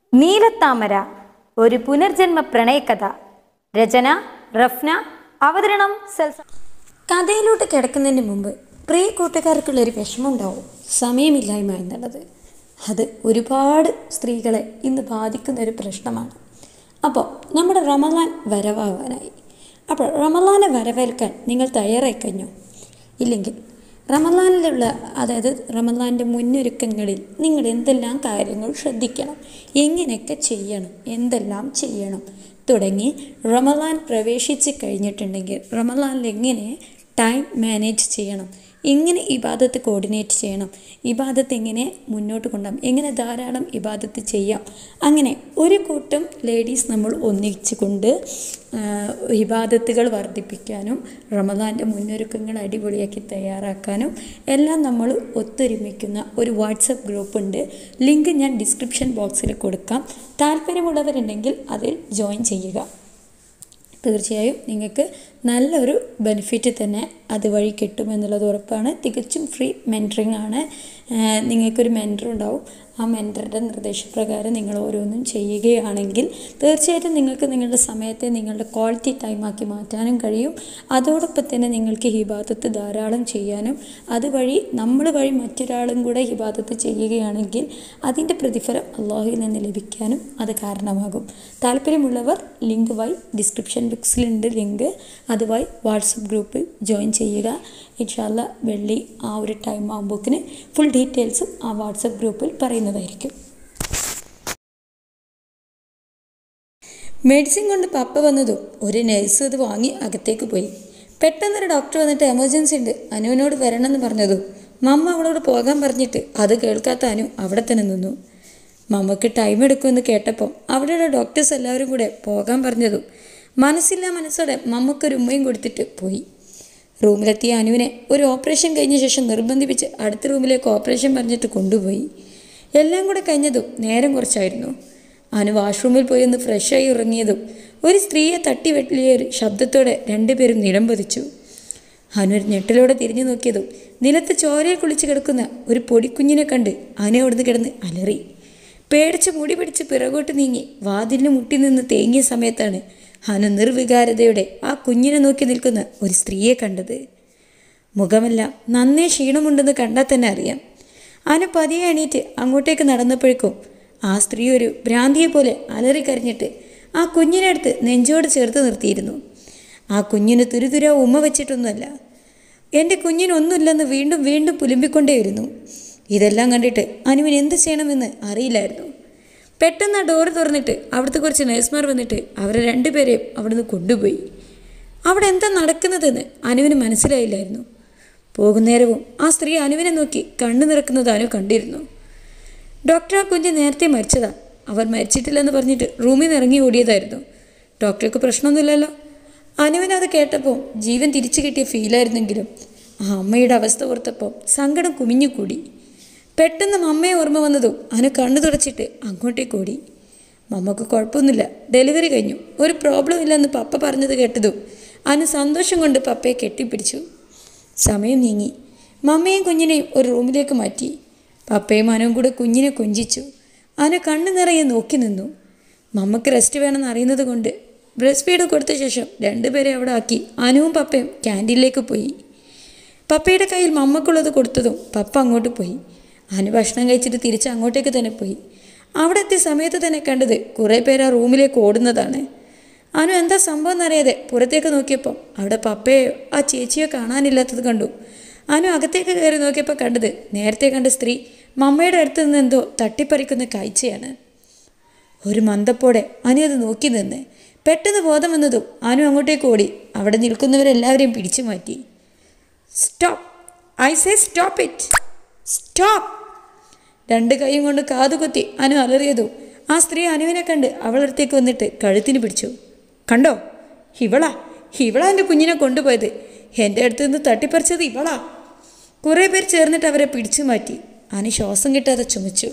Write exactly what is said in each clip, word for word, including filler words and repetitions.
നീലത്താമര ഒരു പുനർജന്മ പ്രണയകഥ. രചന റഫ്ന. അവതരണം സൽസ. കഥയിലോട്ട് കിടക്കുന്നതിന് മുമ്പ് പ്രിയ കൂട്ടുകാർക്കുള്ളൊരു വിഷമമുണ്ടാവും, സമയമില്ലായ്മ എന്നുള്ളത്. അത് ഒരുപാട് സ്ത്രീകളെ ഇന്ന് ബാധിക്കുന്ന ഒരു പ്രശ്നമാണ്. അപ്പോൾ നമ്മുടെ റമദാൻ വരവാകാനായി. അപ്പോൾ റമദാനെ വരവേൽക്കാൻ നിങ്ങൾ തയ്യാറായി കഴിഞ്ഞോ? ഇല്ലെങ്കിൽ റമദാനിലുള്ള അതായത് റമദാൻ്റെ മുന്നൊരുക്കങ്ങളിൽ നിങ്ങൾ എന്തെല്ലാം കാര്യങ്ങൾ ശ്രദ്ധിക്കണം, എങ്ങനെയൊക്കെ ചെയ്യണം, എന്തെല്ലാം ചെയ്യണം തുടങ്ങി റമദാൻ പ്രവേശിച്ച് കഴിഞ്ഞിട്ടുണ്ടെങ്കിൽ റമദാനിൽ എങ്ങനെ ടൈം മാനേജ് ചെയ്യണം, എങ്ങനെ ഇബാദത്ത് കോർഡിനേറ്റ് ചെയ്യണം, ഇബാദത്ത് എങ്ങനെ മുന്നോട്ട് കൊണ്ടുപോകാം, എങ്ങനെ ധാരാളം ഇബാദത്ത് ചെയ്യാം, അങ്ങനെ ഒരു കൂട്ടം ലേഡീസ് നമ്മൾ ഒന്നിച്ചു കൊണ്ട് ഇബാദത്തുകൾ വർദ്ധിപ്പിക്കാനും റമദാൻ്റെ മുന്നൊരുക്കങ്ങൾ അടിപൊളിയാക്കി തയ്യാറാക്കാനും എല്ലാം നമ്മൾ ഒത്തൊരുമിക്കുന്ന ഒരു വാട്സപ്പ് ഗ്രൂപ്പുണ്ട്. ലിങ്ക് ഞാൻ ഡിസ്ക്രിപ്ഷൻ ബോക്സിൽ കൊടുക്കാം. താല്പര്യമുള്ളവരുണ്ടെങ്കിൽ അതിൽ ജോയിൻ ചെയ്യുക. തീർച്ചയായും നിങ്ങൾക്ക് നല്ലൊരു ബെനിഫിറ്റ് തന്നെ അതുവഴി കിട്ടുമെന്നുള്ളത് ഉറപ്പാണ്. തികച്ചും ഫ്രീ മെൻറ്ററിങ് ആണ്. നിങ്ങൾക്കൊരു മെൻറ്റർ ഉണ്ടാവും. ആ മെൻറ്ററുടെ നിർദ്ദേശപ്രകാരം നിങ്ങൾ ഓരോന്നും ചെയ്യുകയാണെങ്കിൽ തീർച്ചയായിട്ടും നിങ്ങൾക്ക് നിങ്ങളുടെ സമയത്തെ നിങ്ങളുടെ ക്വാളിറ്റി ടൈമാക്കി മാറ്റാനും കഴിയും. അതോടൊപ്പം തന്നെ നിങ്ങൾക്ക് ഹിബാദത്ത് ധാരാളം ചെയ്യാനും അതുവഴി നമ്മൾ വഴി മറ്റൊരാളും കൂടെ ഹിബാദത്ത് ചെയ്യുകയാണെങ്കിൽ അതിൻ്റെ പ്രതിഫലം അള്ളാഹുവിൽ നിന്ന് ലഭിക്കാനും അത് കാരണമാകും. താല്പര്യമുള്ളവർ ലിങ്ക് വഴി ഡിസ്ക്രിപ്ഷൻ ബോക്സിലുണ്ട് ലിങ്ക്, അതുവഴി വാട്സപ്പ് ഗ്രൂപ്പിൽ ജോയിൻ ചെയ്യുക. ഇൻഷാ അല്ലാ വെള്ളി ആ ഒരു ടൈം ആകുമ്പോഴേക്കിന് ഫുൾ ഡീറ്റെയിൽസും ആ വാട്സപ്പ് ഗ്രൂപ്പിൽ പറയുന്നതായിരിക്കും. മെഡിസിൻ കൊണ്ട് പപ്പ വന്നതും ഒരു നഴ്സ് അത് വാങ്ങി അകത്തേക്ക് പോയി. പെട്ടെന്നൊരു ഡോക്ടർ വന്നിട്ട് എമർജൻസി ഉണ്ട്, അനുവിനോട് വരണമെന്ന് പറഞ്ഞതും മമ്മ അവളോട് പോകാൻ പറഞ്ഞിട്ട് അത് കേൾക്കാത്ത അനു അവിടെ തന്നെ നിന്നു. മമ്മക്ക് ടൈം എടുക്കുമെന്ന് കേട്ടപ്പോൾ അവിടെയുള്ള ഡോക്ടേഴ്സ് എല്ലാവരും കൂടെ പോകാൻ പറഞ്ഞതും മനസ്സില്ലാ മനസ്സോടെ മമ്മക്കൊരു ഉമ്മയും കൊടുത്തിട്ട് പോയി. റൂമിലെത്തിയ അനുവിനെ ഒരു ഓപ്പറേഷൻ കഴിഞ്ഞ ശേഷം നിർബന്ധിപ്പിച്ച് അടുത്ത റൂമിലേക്ക് ഓപ്പറേഷൻ പറഞ്ഞിട്ട് കൊണ്ടുപോയി. എല്ലാം കൂടെ കഴിഞ്ഞതും നേരം കുറച്ചായിരുന്നു. അനു വാഷ്റൂമിൽ പോയി ഒന്ന് ഫ്രഷായി ഇറങ്ങിയതും ഒരു സ്ത്രീയെ തട്ടി വെട്ടിയ ഒരു ശബ്ദത്തോടെ രണ്ടുപേരും നിലം പതിച്ചു. അനു ഒരു ഞെട്ടലോടെ തിരിഞ്ഞു നോക്കിയതും നിലത്ത് ചോരയെ കുളിച്ച് കിടക്കുന്ന ഒരു പൊടിക്കുഞ്ഞിനെ കണ്ട് അനു അവിടുന്ന് കിടന്ന് അലറി. പേടിച്ച് മുടി പിടിച്ച് പിറകോട്ട് നീങ്ങി വാതിലിന് മുട്ടി നിന്ന് തേങ്ങിയ സമയത്താണ് അനു നിർവികാരതയോടെ ആ കുഞ്ഞിനെ നോക്കി നിൽക്കുന്ന ഒരു സ്ത്രീയെ കണ്ടത്. മുഖമെല്ലാം നന്നേ ക്ഷീണമുണ്ടെന്ന് കണ്ടാൽ തന്നെ അറിയാം. അനു പതിയെ എണീറ്റ് അങ്ങോട്ടേക്ക് നടന്നപ്പോഴേക്കും ആ സ്ത്രീ ഒരു ഭ്രാന്തിയെ പോലെ അലറിക്കരഞ്ഞിട്ട് ആ കുഞ്ഞിനെ അടുത്ത് നെഞ്ചോട് ചേർത്ത് നിർത്തിയിരുന്നു. ആ കുഞ്ഞിന് തുരുതുര ഉമ്മ വെച്ചിട്ടൊന്നുമല്ല, എൻ്റെ കുഞ്ഞിനൊന്നുമില്ലെന്ന് വീണ്ടും വീണ്ടും പുലുമ്പിക്കൊണ്ടേയിരുന്നു. ഇതെല്ലാം കണ്ടിട്ട് അനുവിന് എന്ത് ചെയ്യണമെന്ന് അറിയില്ലായിരുന്നു. പെട്ടെന്ന് ആ ഡോറ് തുറന്നിട്ട് അവിടുത്തെ കുറച്ച് നേഴ്സുമാർ വന്നിട്ട് അവരെ രണ്ടുപേരെയും അവിടുന്ന് കൊണ്ടുപോയി. അവിടെ എന്താ നടക്കുന്നതെന്ന് അനുവിന് മനസ്സിലായില്ലായിരുന്നു. പോകുന്നേരവും ആ സ്ത്രീ അനുവിനെ നോക്കി കണ്ണു നിറക്കുന്നത് അനു കണ്ടിരുന്നു. ഡോക്ടർ ആ കുഞ്ഞ് നേരത്തെ മരിച്ചതാ, അവർ മരിച്ചിട്ടില്ലെന്ന് പറഞ്ഞിട്ട് റൂമിൽ നിന്ന് ഇറങ്ങി ഓടിയതായിരുന്നു. ഡോക്ടർക്ക് പ്രശ്നമൊന്നുമില്ലല്ലോ. അനുവിനത് കേട്ടപ്പോൾ ജീവൻ തിരിച്ചു കിട്ടിയ ഫീലായിരുന്നെങ്കിലും ആ അമ്മയുടെ അവസ്ഥ ഓർത്തപ്പോൾ സങ്കടം കുമിഞ്ഞുകൂടി. പെട്ടെന്ന് മമ്മയെ ഓർമ്മ വന്നതും അനു കണ്ണു തുടച്ചിട്ട് അങ്ങോട്ടേക്ക് ഓടി. മമ്മക്ക് കുഴപ്പമൊന്നുമില്ല, ഡെലിവറി കഴിഞ്ഞു, ഒരു പ്രോബ്ലം ഇല്ലെന്ന് പപ്പ പറഞ്ഞത് കേട്ടതും അനു സന്തോഷം കൊണ്ട് പപ്പയെ കെട്ടിപ്പിടിച്ചു. സമയം നീങ്ങി. മമ്മയും കുഞ്ഞിനെയും ഒരു റൂമിലേക്ക് മാറ്റി. പപ്പയും അനുവും കൂടെ കുഞ്ഞിനെ കൊഞ്ചിച്ചു. അനു കണ്ണു നിറയെ നോക്കി നിന്നു. മമ്മക്ക് റെസ്റ്റ് വേണമെന്ന് അറിയുന്നത് കൊണ്ട് ബ്രസ്റ്റ് ഫീഡ് കൊടുത്ത ശേഷം രണ്ടുപേരെ അവിടെ ആക്കി അനുവും പപ്പയും ക്യാൻറ്റീനിലേക്ക് പോയി. പപ്പയുടെ കയ്യിൽ മമ്മക്കുള്ളത് കൊടുത്തതും പപ്പ അങ്ങോട്ട് പോയി. അനു ഭക്ഷണം കഴിച്ചിട്ട് തിരിച്ച് അങ്ങോട്ടേക്ക് തന്നെ പോയി. അവിടെ എത്തിയ സമയത്ത് തന്നെ കണ്ടത് കുറേ പേര് ആ റൂമിലേക്ക് ഓടുന്നതാണ്. അനു എന്താ സംഭവം എന്നറിയാതെ പുറത്തേക്ക് നോക്കിയപ്പോൾ അവിടെ പപ്പയെയോ ആ ചേച്ചിയോ കാണാനില്ലാത്തത് കണ്ടു. അനു അകത്തേക്ക് കയറി നോക്കിയപ്പോൾ കണ്ടത് നേരത്തെ കണ്ട സ്ത്രീ മമ്മയുടെ അടുത്ത് നിന്ന് എന്തോ തട്ടിപ്പറിക്കുന്ന കാഴ്ചയാണ്. ഒരു മന്ദപ്പോടെ അനു അത് നോക്കി നിന്ന്. പെട്ടെന്ന് ബോധം വന്നതും അനു അങ്ങോട്ടേക്ക് ഓടി അവിടെ നിൽക്കുന്നവരെല്ലാവരെയും പിടിച്ചു മാറ്റി. Stop, I say stop it, stop. രണ്ട് കൈയും കൊണ്ട് കാതുകുത്തി അനു അലറിയതും ആ സ്ത്രീ അനുവിനെ കണ്ട് അവളടുത്തേക്ക് വന്നിട്ട് കഴുത്തിന് പിടിച്ചു. കണ്ടോ, ഇവളാ ഇവളാ എൻ്റെ കുഞ്ഞിനെ കൊണ്ടുപോയത്, എൻ്റെ അടുത്ത് നിന്ന് തട്ടിപ്പറിച്ചത് ഇവളാ. കുറേ പേർ ചേർന്നിട്ട് അവരെ പിടിച്ചു മാറ്റി. അനു ശ്വാസം കിട്ടാതെ ചുമച്ചു.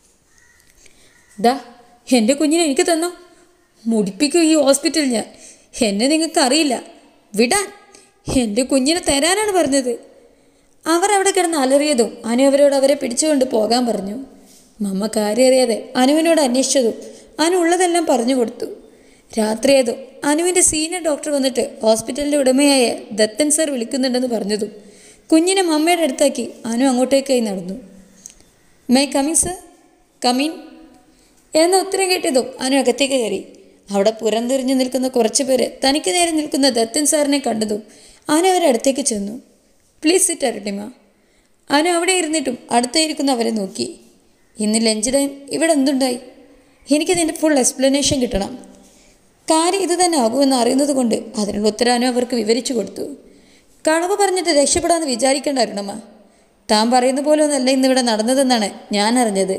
ദാ എൻ്റെ കുഞ്ഞിനെ എനിക്ക് തന്നോ, മുടിപ്പിക്കും ഈ ഹോസ്പിറ്റൽ ഞാൻ, എന്നെ നിങ്ങൾക്ക് അറിയില്ല, വിടാൻ, എൻ്റെ കുഞ്ഞിനെ തരാനാണ് പറഞ്ഞത്. അവർ അവിടെ കിടന്ന് അലറിയതും അനു അവരോട് അവരെ പിടിച്ചുകൊണ്ട് പോകാൻ പറഞ്ഞു. മമ്മ കാര്യറിയാതെ അനുവിനോട് അന്വേഷിച്ചതും അനു ഉള്ളതെല്ലാം പറഞ്ഞു കൊടുത്തു. രാത്രിയേതും അനുവിൻ്റെ സീനിയർ ഡോക്ടർ വന്നിട്ട് ഹോസ്പിറ്റലിൻ്റെ ഉടമയായ ദത്തൻ സർ വിളിക്കുന്നുണ്ടെന്ന് പറഞ്ഞതും കുഞ്ഞിനെ മമ്മയുടെ അടുത്താക്കി അനു അങ്ങോട്ടേക്കായി നടന്നു. May come in sir? കമിൻ എന്ന ഉത്തരം കേട്ടതും അനു അകത്തേക്ക് കയറി. അവിടെ പുറംതിരിഞ്ഞു നിൽക്കുന്ന കുറച്ച് പേര് തനിക്ക് നേരെ നിൽക്കുന്ന ദത്തൻ സാറിനെ കണ്ടതും അനു അവരെ അടുത്തേക്ക് ചെന്നു. Please sit Arunima. അനു അവിടെ ഇരുന്നിട്ടും അടുത്തായിരിക്കുന്ന അവരെ നോക്കി. ഇന്ന് ലഞ്ച് ടൈം ഇവിടെ എന്തുണ്ടായി? എനിക്കതിൻ്റെ ഫുൾ എക്സ്പ്ലനേഷൻ കിട്ടണം. കാര്യം ഇത് തന്നെ ആകുമെന്ന് അറിയുന്നത് കൊണ്ട് അതിനുള്ള ഉത്തരം അനു അവർക്ക് വിവരിച്ചു കൊടുത്തു. കളവ് പറഞ്ഞിട്ട് രക്ഷപ്പെടാമെന്ന് വിചാരിക്കേണ്ട അരുണമ്മ. താൻ പറയുന്ന പോലെ ഒന്നല്ല ഇന്നിവിടെ നടന്നതെന്നാണ് ഞാൻ അറിഞ്ഞത്.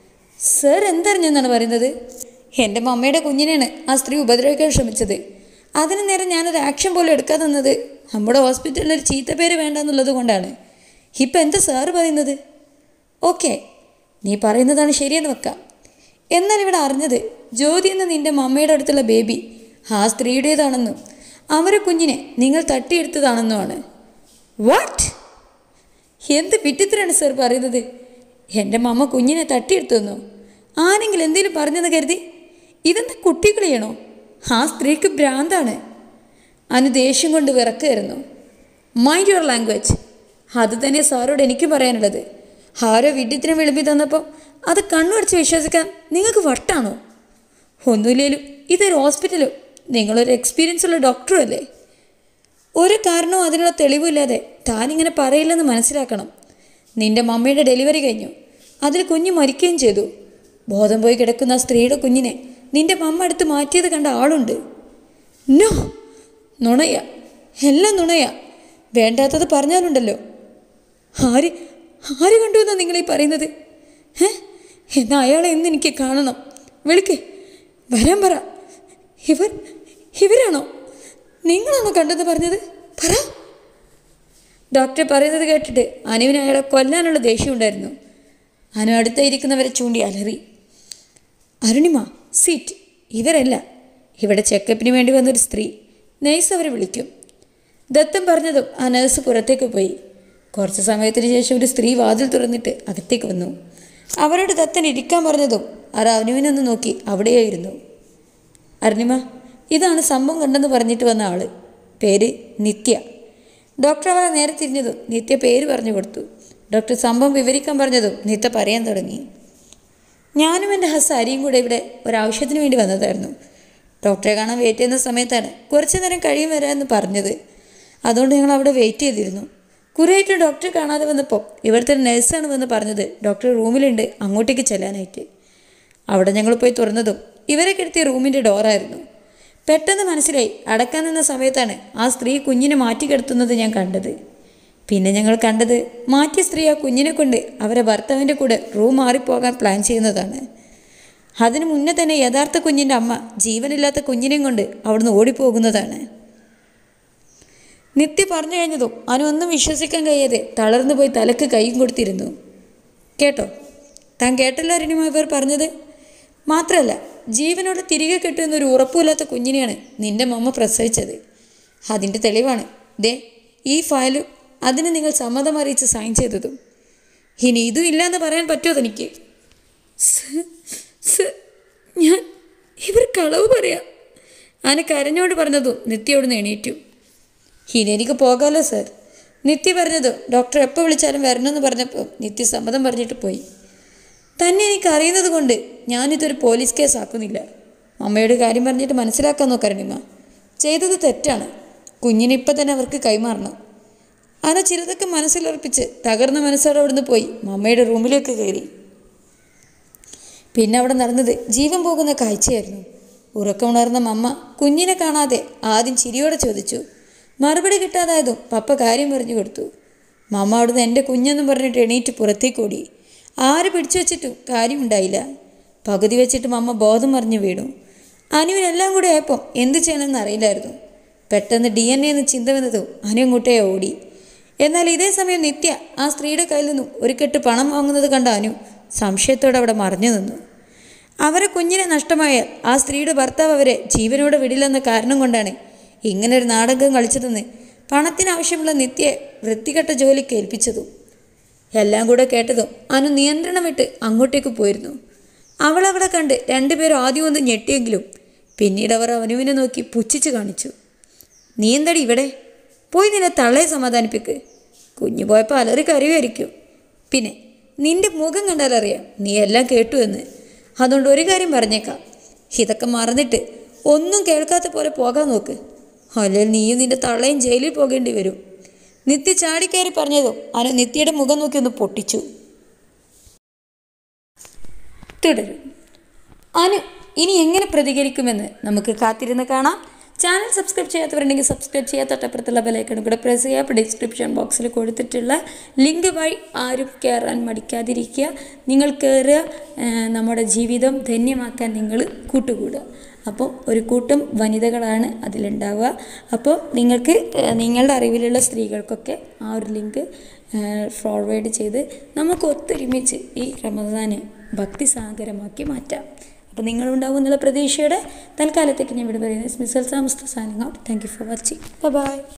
സർ എന്തറിഞ്ഞെന്നാണ് പറയുന്നത്? എൻ്റെ മമ്മയുടെ കുഞ്ഞിനെയാണ് ആ സ്ത്രീ ഉപദ്രവിക്കാൻ ശ്രമിച്ചത്. അതിന് നേരെ ഞാനൊരു ആക്ഷൻ പോലും എടുക്കാതെ നിന്നത് നമ്മുടെ ഹോസ്പിറ്റലിൽ ഒരു ചീത്തപ്പേര് വേണ്ടെന്നുള്ളത് കൊണ്ടാണ്. ഇപ്പം എന്താ സാറ് പറയുന്നത്? ഓക്കെ, നീ പറയുന്നതാണ് ശരിയെന്ന് വെക്കാം. എന്നാൽ ഇവിടെ അറിഞ്ഞത് ജ്യോതി എന്ന നിൻ്റെ മമ്മയുടെ അടുത്തുള്ള ബേബി ആ സ്ത്രീയുടേതാണെന്നും അവരെ കുഞ്ഞിനെ നിങ്ങൾ തട്ടിയെടുത്തതാണെന്നുമാണ്. വാട്ട്? എന്ത് വിട്ടിത്തരാണ് സർ പറയുന്നത്? എൻ്റെ മമ്മ കുഞ്ഞിനെ തട്ടിയെടുത്തുവെന്നോ? ആരെങ്കിലും എന്തെങ്കിലും പറഞ്ഞെന്ന് കരുതി ഇതെന്താ കുട്ടികളെയാണോ? ആ സ്ത്രീക്ക് ഭ്രാന്താണ്. അനു ദേഷ്യം കൊണ്ട് വിറക്കുകയായിരുന്നു. Mind your language. അത് തന്നെ സാറോട് എനിക്ക് പറയാനുള്ളത്. ആരോ വിഡ്ഢിത്തിനും വിളമ്പി തന്നപ്പോൾ അത് കണ്ണുവടച്ച് വിശ്വസിക്കാൻ നിങ്ങൾക്ക് വട്ടാണോ? ഒന്നുമില്ലേലും ഇതൊരു ഹോസ്പിറ്റലും നിങ്ങളൊരു എക്സ്പീരിയൻസ് ഉള്ള ഡോക്ടറും അല്ലേ? ഒരു കാരണവും അതിനുള്ള തെളിവില്ലാതെ താനിങ്ങനെ പറയില്ലെന്ന് മനസ്സിലാക്കണം. നിൻ്റെ മമ്മയുടെ ഡെലിവറി കഴിഞ്ഞു, അതിൽ കുഞ്ഞ് മരിക്കുകയും ചെയ്തു. ബോധം പോയി കിടക്കുന്ന ആ സ്ത്രീയുടെ കുഞ്ഞിനെ നിൻ്റെ മമ്മ എടുത്ത് മാറ്റിയത് കണ്ട ആളുണ്ട്. നോ, നുണയാ, എല്ലാം നുണയാ. വേണ്ടാത്തത് പറഞ്ഞാലുണ്ടല്ലോ. ആര് ആര് കണ്ടുവെന്നാ നിങ്ങളീ പറയുന്നത്? ഏ എന്നാൽ അയാളെ ഇന്ന് എനിക്ക് കാണണം. വിളിക്കേ, വരാൻ പറ. ഇവർ ഇവരാണോ? നിങ്ങളാണോ കണ്ടെന്ന് പറഞ്ഞത്? പറ. ഡോക്ടർ പറയുന്നത് കേട്ടിട്ട് അനുവിന് അയാളെ കൊല്ലാനുള്ള ദേഷ്യം ഉണ്ടായിരുന്നു. അനു അടുത്തായിരിക്കുന്നവരെ ചൂണ്ടി അലറി. അരുണിമ, സീറ്റ്. ഇവരല്ല, ഇവിടെ ചെക്കപ്പിന് വേണ്ടി വന്നൊരു സ്ത്രീ. നേഴ്സ് അവരെ വിളിക്കും. ദത്തൻ പറഞ്ഞതും ആ നേഴ്സ് പുറത്തേക്ക് പോയി. കുറച്ച് സമയത്തിന് ശേഷം ഒരു സ്ത്രീ വാതിൽ തുറന്നിട്ട് അകത്തേക്ക് വന്നു. അവരോട് ദത്തൻ ഇരിക്കാൻ പറഞ്ഞതും അവർ അനുവിനൊന്ന് നോക്കി അവിടെയായിരുന്നു. അരുണിമ, ഇതാണ് സംഭവം കണ്ടെന്ന് പറഞ്ഞിട്ട് വന്ന ആള്. പേര് നിത്യ. ഡോക്ടർ അവരെ നേരെ തിരിഞ്ഞതും നിത്യ പേര് പറഞ്ഞു കൊടുത്തു. ഡോക്ടർ സംഭവം വിവരിക്കാൻ പറഞ്ഞതും നിത്യ പറയാൻ തുടങ്ങി. ഞാനും എൻ്റെ ഹസ് അരിയും കൂടെ ഇവിടെ ഒരാവശ്യത്തിന് വേണ്ടി വന്നതായിരുന്നു. ഡോക്ടറെ കാണാൻ വെയിറ്റ് ചെയ്യുന്ന സമയത്താണ് കുറച്ച് നേരം കഴിയും വരാമെന്ന് പറഞ്ഞത്. അതുകൊണ്ട് ഞങ്ങൾ അവിടെ വെയിറ്റ് ചെയ്തിരുന്നു. കുറേയായിട്ട് ഡോക്ടറെ കാണാതെ വന്നപ്പോൾ ഇവിടുത്തെ നഴ്സാണ് വന്ന് പറഞ്ഞത് ഡോക്ടർ റൂമിലുണ്ട്, അങ്ങോട്ടേക്ക് ചെല്ലാനായിട്ട്. അവിടെ ഞങ്ങൾ പോയി തുറന്നതും ഇവരെ കിടത്തിയ റൂമിൻ്റെ ഡോറായിരുന്നു. പെട്ടെന്ന് മനസ്സിലായി അടക്കാൻ നിന്ന സമയത്താണ് ആ സ്ത്രീ കുഞ്ഞിനെ മാറ്റിക്കിടത്തുന്നത് ഞാൻ കണ്ടത്. പിന്നെ ഞങ്ങൾ കണ്ടത് മാറ്റിയ സ്ത്രീ ആ കുഞ്ഞിനെ കൊണ്ട് അവരെ ഭർത്താവിൻ്റെ കൂടെ റൂം മാറിപ്പോകാൻ പ്ലാൻ ചെയ്യുന്നതാണ്. അതിനു മുന്നേ തന്നെ യഥാർത്ഥ കുഞ്ഞിൻ്റെ അമ്മ ജീവനില്ലാത്ത കുഞ്ഞിനെയും കൊണ്ട് അവിടുന്ന് ഓടിപ്പോകുന്നതാണ്. നിത്യ പറഞ്ഞു കഴിഞ്ഞതും അനു ഒന്നും വിശ്വസിക്കാൻ കഴിയാതെ തളർന്നു പോയി തലക്ക് കൈയും കൊടുത്തിരുന്നു. കേട്ടോ, താൻ കേട്ടല്ലോ അരുണിമ ഇവർ പറഞ്ഞത്? മാത്രമല്ല, ജീവനോട് തിരികെ കിട്ടുമെന്നൊരു ഉറപ്പുമില്ലാത്ത കുഞ്ഞിനെയാണ് നിൻ്റെ മമ്മ പ്രസവിച്ചത്. അതിൻ്റെ തെളിവാണ് ദേ ഈ ഫയലും അതിന് നിങ്ങൾ സമ്മതം അറിയിച്ച് സൈൻ ചെയ്തതും. ഇനി ഇതും ഇല്ലയെന്ന് പറയാൻ പറ്റുമോ തനിക്ക്? ഞാൻ ഇവർ കളവ് പറയാം. ആന കരഞ്ഞോട് പറഞ്ഞതും നിത്യയോട് എണീറ്റു. ഇനി എനിക്ക് പോകാമല്ലോ സർ. നിത്യ പറഞ്ഞതും ഡോക്ടർ എപ്പോൾ വിളിച്ചാലും വരണമെന്ന് പറഞ്ഞപ്പോൾ നിത്യ സമ്മതം പറഞ്ഞിട്ട് പോയി. തന്നെ എനിക്ക് അറിയുന്നത് കൊണ്ട് ഞാനിതൊരു പോലീസ് കേസ് ആക്കുന്നില്ല. അമ്മയുടെ കാര്യം പറഞ്ഞിട്ട് മനസ്സിലാക്കാൻ നോക്കരണിമ. ചെയ്തത് തെറ്റാണ്. കുഞ്ഞിനെ ഇപ്പം തന്നെ അവർക്ക് കൈമാറണം. അന ചിലതൊക്കെ മനസ്സിലുറപ്പിച്ച് തകർന്ന മനസ്സോടെ അവിടുന്ന് പോയി മമ്മയുടെ റൂമിലേക്ക് കയറി. പിന്നെ അവിടെ നടന്നത് ജീവൻ പോകുന്ന കാഴ്ചയായിരുന്നു. ഉറക്കമുണർന്ന മമ്മ കുഞ്ഞിനെ കാണാതെ ആദ്യം ചിരിയോടെ ചോദിച്ചു. മറുപടി കിട്ടാതായതും പപ്പ കാര്യം പറഞ്ഞു കൊടുത്തു. മമ്മ അവിടുന്ന് എൻ്റെ കുഞ്ഞെന്നും പറഞ്ഞിട്ട് എണീറ്റ് പുറത്തേക്ക് ഓടി. ആര് പിടിച്ചു വെച്ചിട്ടും കാര്യമുണ്ടായില്ല. പകുതി വെച്ചിട്ട് മമ്മ ബോധം മറിഞ്ഞു വീണു. അനുവിനെല്ലാം കൂടെ ആയപ്പം എന്ത് ചെയ്യണമെന്ന് അറിയില്ലായിരുന്നു. പെട്ടെന്ന് ഡി എൻ എ എന്ന് ചിന്ത വന്നതും അനു അങ്ങോട്ടേ ഓടി. എന്നാൽ ഇതേ സമയം നിത്യ ആ സ്ത്രീയുടെ കയ്യിൽ നിന്നും ഒരു കെട്ട് പണം വാങ്ങുന്നത് കണ്ട അനു സംശയത്തോടെ അവിടെ മറിഞ്ഞു നിന്നു. അവരെ കുഞ്ഞിനെ നഷ്ടമായാൽ ആ സ്ത്രീയുടെ ഭർത്താവ് അവരെ ജീവനോടെ വിടില്ലെന്ന കാരണം കൊണ്ടാണ് ഇങ്ങനൊരു നാടകം കളിച്ചതെന്ന് പണത്തിനാവശ്യമുള്ള നിത്യയെ വൃത്തികെട്ട ജോലിക്ക് ഏൽപ്പിച്ചതും. എല്ലാം കൂടെ കേട്ടതും അനു നിയന്ത്രണം വിട്ട് അങ്ങോട്ടേക്ക് പോയിരുന്നു. അവളവിടെ കണ്ട് രണ്ടുപേരും ആദ്യം ഒന്ന് ഞെട്ടിയെങ്കിലും പിന്നീട് അവർ അനുവിനെ നോക്കി പുച്ഛിച്ച് കാണിച്ചു. നീ എന്തടി ഇവിടെ? പോയി നിന്നെ തള്ളയെ സമാധാനിപ്പിക്ക്. കുഞ്ഞു പോയപ്പോൾ അലറി കരയുമായിരിക്കും. പിന്നെ നിന്റെ മുഖം കണ്ടാലറിയാം നീ എല്ലാം കേട്ടു എന്ന്. അതുകൊണ്ട് ഒരു കാര്യം പറഞ്ഞേക്കാം, ഇതൊക്കെ മറന്നിട്ട് ഒന്നും കേൾക്കാത്ത പോലെ പോകാൻ നോക്ക്. അല്ലെങ്കിൽ നീയും നിന്റെ തള്ളയും ജയിലിൽ പോകേണ്ടി വരും. നിത്യ ചാടിക്കയറി പറഞ്ഞതും അനു നിത്യയുടെ മുഖം നോക്കി ഒന്ന് പൊട്ടിച്ചു. തുടരും. അനു ഇനി എങ്ങനെ പ്രതികരിക്കുമെന്ന് നമുക്ക് കാത്തിരുന്ന് കാണാം. ചാനൽ സബ്സ്ക്രൈബ് ചെയ്യാത്തവരുണ്ടെങ്കിൽ സബ്സ്ക്രൈബ് ചെയ്യാൻ തൊട്ടപ്പുറത്തുള്ള ബെലൈക്കണും കൂടെ പ്രസ് ചെയ്യുക. അപ്പോൾ ഡിസ്ക്രിപ്ഷൻ ബോക്സിൽ കൊടുത്തിട്ടുള്ള ലിങ്ക് വഴി ആരും കയറാൻ മടിക്കാതിരിക്കുക. നിങ്ങൾ കയറുക, നമ്മുടെ ജീവിതം ധന്യമാക്കാൻ നിങ്ങൾ കൂട്ടുകൂടുക. അപ്പോൾ ഒരു കൂട്ടം വനിതകളാണ് അതിലുണ്ടാവുക. അപ്പോൾ നിങ്ങൾക്ക് നിങ്ങളുടെ അറിവിലുള്ള സ്ത്രീകൾക്കൊക്കെ ആ ഒരു ലിങ്ക് ഫോർവേഡ് ചെയ്ത് നമുക്ക് ഒത്തൊരുമിച്ച് ഈ റമദാനെ ഭക്തിസാഗരമാക്കി മാറ്റാം. അപ്പോൾ നിങ്ങളുണ്ടാവും എന്നുള്ള പ്രതീക്ഷയുടെ തൽക്കാലത്തേക്ക് ഞാൻ ഇവിടെ പറയുന്നത്. Salsamusthu signing out. Thank you for watching. Bye bye.